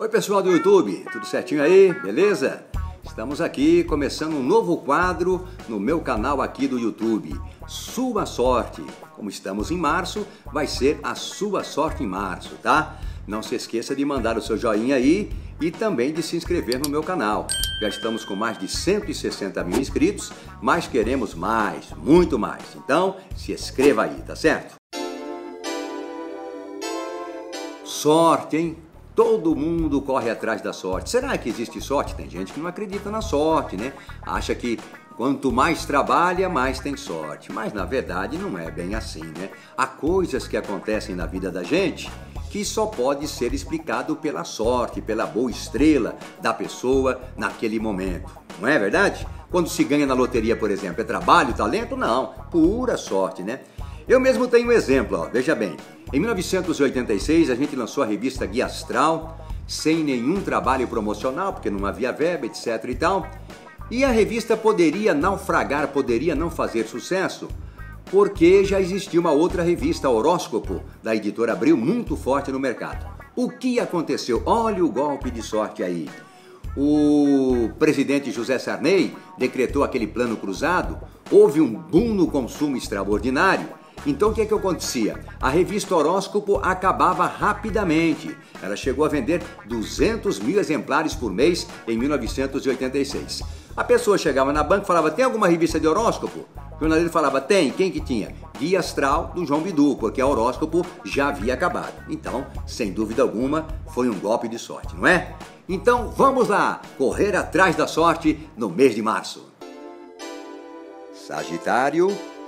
Oi pessoal do YouTube, tudo certinho aí? Beleza? Estamos aqui começando um novo quadro no meu canal aqui do YouTube, Sua Sorte. Como estamos em março, vai ser a sua sorte em março, tá? Não se esqueça de mandar o seu joinha aí e também de se inscrever no meu canal. Já estamos com mais de 160 mil inscritos, mas queremos mais, muito mais. Então, se inscreva aí, tá certo? Sorte, hein? Todo mundo corre atrás da sorte. Será que existe sorte? Tem gente que não acredita na sorte, né? Acha que quanto mais trabalha, mais tem sorte. Mas na verdade não é bem assim, né? Há coisas que acontecem na vida da gente que só pode ser explicado pela sorte, pela boa estrela da pessoa naquele momento. Não é verdade? Quando se ganha na loteria, por exemplo, é trabalho, talento? Não, pura sorte, né? Eu mesmo tenho um exemplo, ó, veja bem. Em 1986, a gente lançou a revista Guia Astral, sem nenhum trabalho promocional, porque não havia verba, etc e tal. E a revista poderia naufragar, poderia não fazer sucesso, porque já existia uma outra revista, Horóscopo, da editora Abril, muito forte no mercado. O que aconteceu? Olha o golpe de sorte aí. O presidente José Sarney decretou aquele plano cruzado, houve um boom no consumo extraordinário. Então o que acontecia? A revista Horóscopo acabava rapidamente. Ela chegou a vender 200 mil exemplares por mês em 1986. A pessoa chegava na banca e falava, tem alguma revista de horóscopo? O jornalista falava, tem. Quem que tinha? Guia Astral do João Bidu, porque a Horóscopo já havia acabado. Então, sem dúvida alguma, foi um golpe de sorte, não é? Então vamos lá, correr atrás da sorte no mês de março. Sagitário.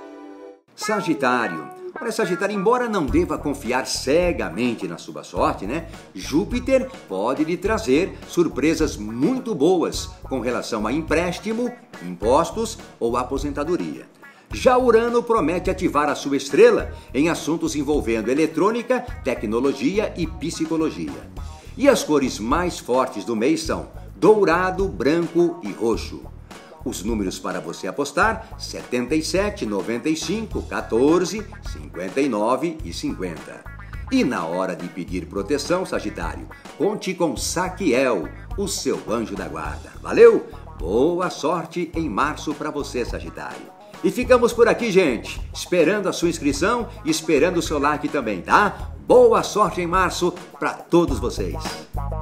Olha, Sagitário, embora não deva confiar cegamente na sua sorte, né? Júpiter pode lhe trazer surpresas muito boas com relação a empréstimo, impostos ou aposentadoria. Já Urano promete ativar a sua estrela em assuntos envolvendo eletrônica, tecnologia e psicologia. E as cores mais fortes do mês são dourado, branco e roxo. Os números para você apostar: 77, 95, 14, 59 e 50. E na hora de pedir proteção, Sagitário, conte com Saquiel, o seu anjo da guarda. Valeu? Boa sorte em março para você, Sagitário. E ficamos por aqui, gente, esperando a sua inscrição e esperando o seu like também, tá? Boa sorte em março para todos vocês.